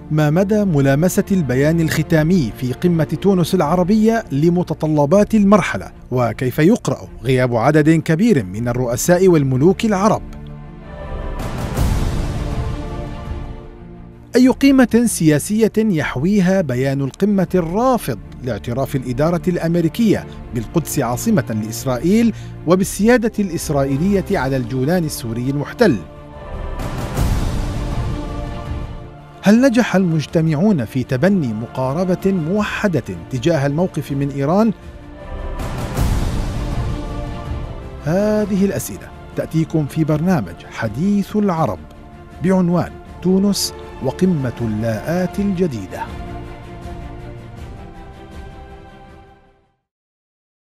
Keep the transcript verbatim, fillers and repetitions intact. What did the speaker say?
ما مدى ملامسة البيان الختامي في قمة تونس العربية لمتطلبات المرحلة؟ وكيف يقرأ غياب عدد كبير من الرؤساء والملوك العرب؟ أي قيمة سياسية يحويها بيان القمة الرافض لاعتراف الإدارة الأمريكية بالقدس عاصمة لإسرائيل وبالسيادة الإسرائيلية على الجولان السوري المحتل؟ هل نجح المجتمعون في تبني مقاربة موحدة تجاه الموقف من إيران؟ هذه الأسئلة تأتيكم في برنامج حديث العرب بعنوان تونس وقمة اللاءات الجديدة.